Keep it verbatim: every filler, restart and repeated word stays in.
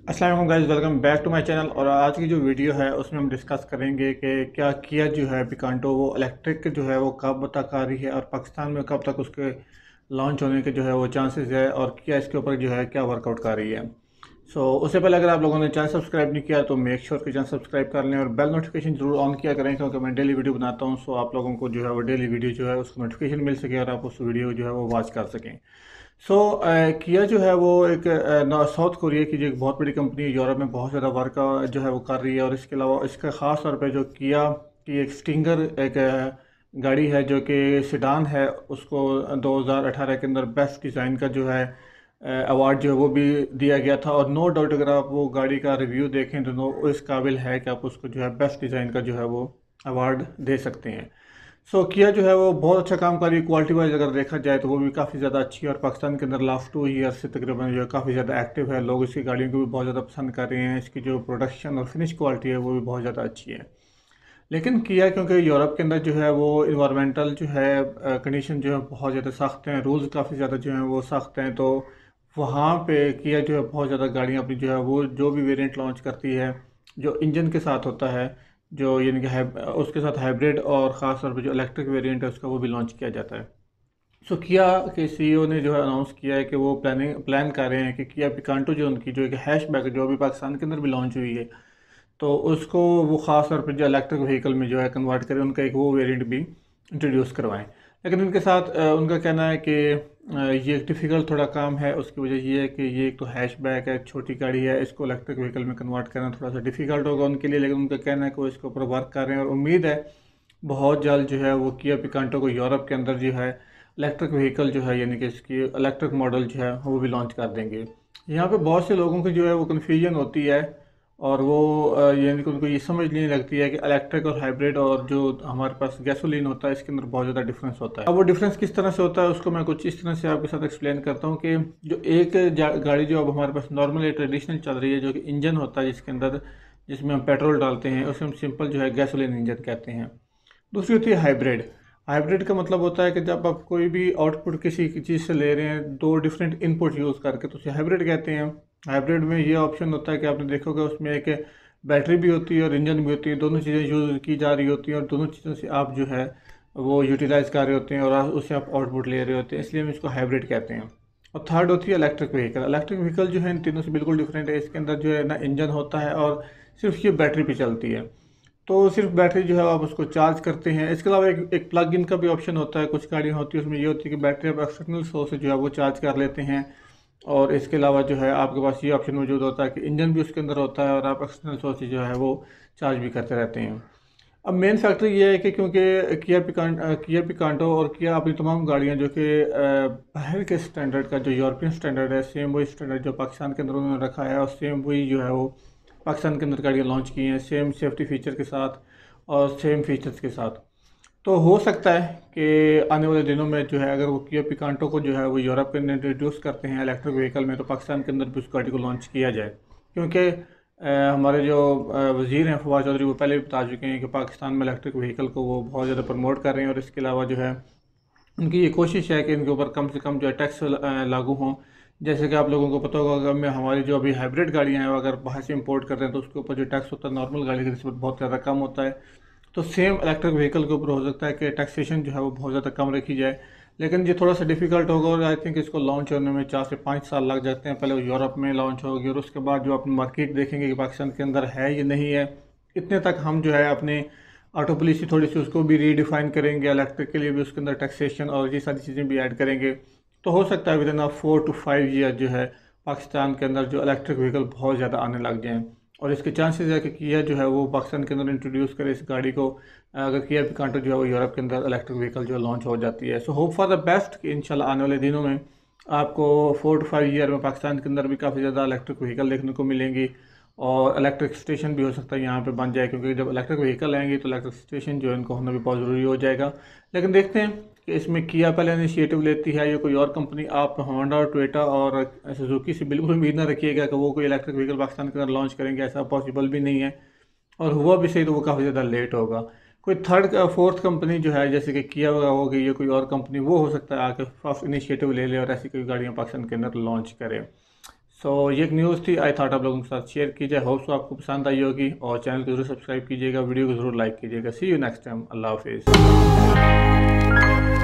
अस्सलाम वालेकुम guys, welcome back to my channel. और आज की जो वीडियो है उसमें हम डिस्कस करेंगे कि क्या किया जो है पिकांटो वो इलेक्ट्रिक जो है वो कब तक आ रही है और पाकिस्तान में कब तक उसके लॉन्च होने के जो है वो चांसेस है, और क्या इसके ऊपर जो है क्या वर्कआउट कर रही है। सो so, उससे पहले अगर आप लोगों ने चैनल सब्सक्राइब नहीं किया तो मेक श्योर कि चैनल सब्सक्राइब कर लें और बेल नोटिफिकेशन जरूर ऑन किया करें, क्योंकि मैं डेली वीडियो बनाता हूँ। सो आप लोगों को जो है वो डेली वीडियो जो है उसको नोटिफिकेशन मिल सके और आप उस वीडियो जो है वो वॉच कर सकें। सो so, किया जो है वो एक साउथ कोरिया की जो एक बहुत बड़ी कंपनी है, यूरोप में बहुत ज़्यादा वर्क जो है वो कर रही है। और इसके अलावा इसका ख़ास तौर पे जो किया की एक स्टिंगर एक अ, गाड़ी है जो कि सिडान है, उसको दो हज़ार अठारह के अंदर बेस्ट डिज़ाइन का जो है अवार्ड जो है वो भी दिया गया था। और नो डाउट अगर आप वो गाड़ी का रिव्यू देखें तो नो इस काबिल है कि आप उसको जो है बेस्ट डिज़ाइन का जो है वो अवार्ड दे सकते हैं। सो so, किया जो है वो बहुत अच्छा काम कर रही है। क्वालिटी वाइज अगर देखा जाए तो वो भी काफ़ी ज़्यादा अच्छी है और पाकिस्तान के अंदर लास्ट टू ईयर से तकरीबन जो है काफ़ी ज़्यादा एक्टिव है। लोग इसकी गाड़ियों को भी बहुत ज़्यादा पसंद कर रहे हैं। इसकी जो प्रोडक्शन और फिनिश क्वालिटी है वो भी बहुत ज़्यादा अच्छी है। लेकिन किया क्योंकि यूरोप के अंदर जो है वो इन्वायरमेंटल जो है कंडीशन जो है बहुत ज़्यादा सख्त हैं, रूल्स काफ़ी ज़्यादा जो हैं वो सख्त हैं। तो वहाँ पे किया जो है बहुत ज़्यादा गाड़ियाँ अपनी जो है वो जो भी वेरिएंट लॉन्च करती है जो इंजन के साथ होता है, जो यानी कि हाइब उसके साथ हाइब्रिड और ख़ास तौर पे जो इलेक्ट्रिक वेरिएंट है उसका वो भी लॉन्च किया जाता है। सो किया के सीईओ ने जो है अनाउंस किया है कि वो प्लानिंग प्लान कर रहे हैं कि किया पिकांटो जो उनकी जो एक हैशबैक है जो अभी पाकिस्तान के अंदर भी लॉन्च हुई है, तो उसको वो ख़ास तौर पर जो इलेक्ट्रिक व्हीकल में जो है कन्वर्ट करें, उनका एक वो वेरिएंट भी इंट्रोड्यूस करवाएं। लेकिन उनके साथ अ, उनका कहना है कि अ, ये एक डिफ़िकल्ट थोड़ा काम है। उसकी वजह ये है कि ये एक तो हैचबैक है, छोटी गाड़ी है, इसको इलेक्ट्रिक व्हीकल में कन्वर्ट करना थोड़ा सा डिफ़िकल्ट होगा उनके लिए। लेकिन उनका कहना है कि वो इसके ऊपर वर्क कर रहे हैं और उम्मीद है बहुत जल्द जो है वो किया पिकांटो को यूरोप के अंदर जो है इलेक्ट्रिक व्हीकल जो है यानी कि इसकी इलेक्ट्रिक मॉडल जो है वो भी लॉन्च कर देंगे। यहाँ पे बहुत से लोगों की जो है वो कन्फ्यूजन होती है और वो अ, यानी कि उनको ये समझ नहीं लगती है कि इलेक्ट्रिक और हाइब्रिड और जो हमारे पास गैसोलीन होता है इसके अंदर बहुत ज़्यादा डिफरेंस होता है। अब वो डिफरेंस किस तरह से होता है उसको मैं कुछ इस तरह से आपके साथ एक्सप्लेन करता हूँ कि जो एक गाड़ी जो अब हमारे पास नॉर्मल ट्रेडिशनल चल रही है, जो कि इंजन होता है जिसके अंदर जिसमें हम पेट्रोल डालते हैं, उसे हम सिंपल जो है गैसोलीन इंजन कहते हैं। दूसरी होती है हाइब्रिड। हाइब्रिड का मतलब होता है कि जब आप कोई भी आउटपुट किसी चीज़ से ले रहे हैं दो डिफरेंट इनपुट यूज़ करके, तो उसे हाइब्रिड कहते हैं। हाइब्रिड में ये ऑप्शन होता है कि आपने देखोगे उसमें एक बैटरी भी होती है और इंजन भी होती है, दोनों चीज़ें यूज़ की जा रही होती हैं और दोनों चीज़ों से आप जो है वो यूटिलाइज़ कर रहे होते हैं और आप- उससे आप आउटपुट ले रहे होते हैं, इसलिए हम इसको हाइब्रिड कहते हैं। और थर्ड होती है इलेक्ट्रिक व्हीकल। इलेक्ट्रिक व्हीकल जो है इन तीनों से बिल्कुल डिफरेंट है। इसके अंदर जो है ना इंजन होता है और सिर्फ ये बैटरी पे चलती है, तो सिर्फ बैटरी जो है आप उसको चार्ज करते हैं। इसके अलावा एक एक प्लग इन का भी ऑप्शन होता है। कुछ गाड़ियाँ होती है उसमें ये होती है कि बैटरी आप एक्सटर्नल सोर्स से जो है वो चार्ज कर लेते हैं, और इसके अलावा जो है आपके पास ये ऑप्शन मौजूद होता है कि इंजन भी उसके अंदर होता है और आप एक्सटर्नल सोर्स से जो है वो चार्ज भी करते रहते हैं। अब मेन फैक्टर ये है कि क्योंकि किया पिकान किया पिकांटो और किया अपनी तमाम गाड़ियाँ जो कि अ, बाहर के स्टैंडर्ड का जो यूरोपियन स्टैंडर्ड है, सेम वही स्टैंडर्ड जो पाकिस्तान के अंदर उन्होंने रखा है और सेम वही जो है वो पाकिस्तान के अंदर गाड़ियाँ लॉन्च की हैं, सेम सेफ्टी फीचर के साथ और सेम फीचर्स के साथ। तो हो सकता है कि आने वाले दिनों में जो है अगर वो किया पिकांटो को जो है वो यूरोप के अंदर इंट्रोड्यूस करते हैं इलेक्ट्रिक व्हीकल में, तो पाकिस्तान के अंदर भी उस गाड़ी को लॉन्च किया जाए। क्योंकि अ, हमारे जो अ, वज़ीर हैं फवाद चौधरी, वो पहले भी बता चुके हैं कि पाकिस्तान में इलेक्ट्रिक व्हीकल को वो बहुत ज़्यादा प्रमोट कर रहे हैं। और इसके अलावा जो है उनकी ये कोशिश है कि इनके ऊपर कम से कम जो है टैक्स लागू हों। जैसे कि आप लोगों को पता होगा अगर मैं हमारी जो अभी हाइब्रिड गाड़ियाँ हैं वो अगर बाहर से इंपोर्ट करते हैं तो उसके ऊपर जो टैक्स होता है नॉर्मल गाड़ी की निस्बत बहुत ज़्यादा कम होता है। तो सेम इलेक्ट्रिक व्हीकल के ऊपर हो सकता है कि टैक्सेशन जो है वो बहुत ज़्यादा कम रखी जाए। लेकिन ये थोड़ा सा डिफिकल्ट होगा और आई थिंक इसको लॉन्च होने में चार से पाँच साल लग जाते हैं। पहले वो यूरोप में लॉन्च होगी और उसके बाद जो अपनी मार्केट देखेंगे कि पाकिस्तान के अंदर है या नहीं है, इतने तक हम जो है अपने ऑटो पॉलिसी थोड़ी सी उसको भी रीडिफाइन करेंगे, इलेक्ट्रिक के लिए भी उसके अंदर टैक्सेशन और ये सारी चीज़ें भी ऐड करेंगे। तो हो सकता है within four to five year जो है पाकिस्तान के अंदर जो इलेक्ट्रिक व्हीकल बहुत ज़्यादा आने लग जाएँ। और इसके चांसेस है कि किया जो है वो पाकिस्तान के अंदर इंट्रोड्यूस करे इस गाड़ी को, अगर किया पिकांटो जो है वो यूरोप के अंदर इलेक्ट्रिक व्हीकल जो लॉन्च हो जाती है। So hope for the best कि इंशाल्लाह आने वाले दिनों में आपको फोर टू फाइव ईयर में पाकिस्तान के अंदर भी काफ़ी ज़्यादा इलेक्ट्रिक व्हीकल देखने को मिलेंगी और इलेक्ट्रिक स्टेशन भी हो सकता है यहाँ पे बन जाए, क्योंकि जब इलेक्ट्रिक व्हीकल आएंगे तो इलेक्ट्रिक स्टेशन जो है इनको होना भी बहुत ज़रूरी हो जाएगा। लेकिन देखते हैं कि इसमें किया पहले इनिशिएटिव लेती है या कोई और कंपनी। आप होंडा और टोयोटा और सुजुकी से बिल्कुल उम्मीद ना रखिएगा कि वो कोई इलेक्ट्रिक व्हीकल पाकिस्तान के अंदर लॉन्च करेंगे, ऐसा पॉसिबल भी नहीं है। और हुआ भी सही तो वो काफ़ी ज़्यादा लेट होगा। कोई थर्ड फोर्थ कंपनी जो है जैसे कि किया वगैरह हो गई या कोई और कंपनी, वो हो सकता है आके फर्स्ट इनिशिएटिव ले ले और ऐसी कोई गाड़ियाँ पाकिस्तान के अंदर लॉन्च करे। सो ये एक न्यूज़ थी, आई थॉट आप लोगों के साथ शेयर की जाए। होप सो आपको पसंद आई होगी और चैनल को जरूर सब्सक्राइब कीजिएगा, वीडियो को जरूर लाइक कीजिएगा। सी यू नेक्स्ट टाइम, अल्लाह हाफिज़।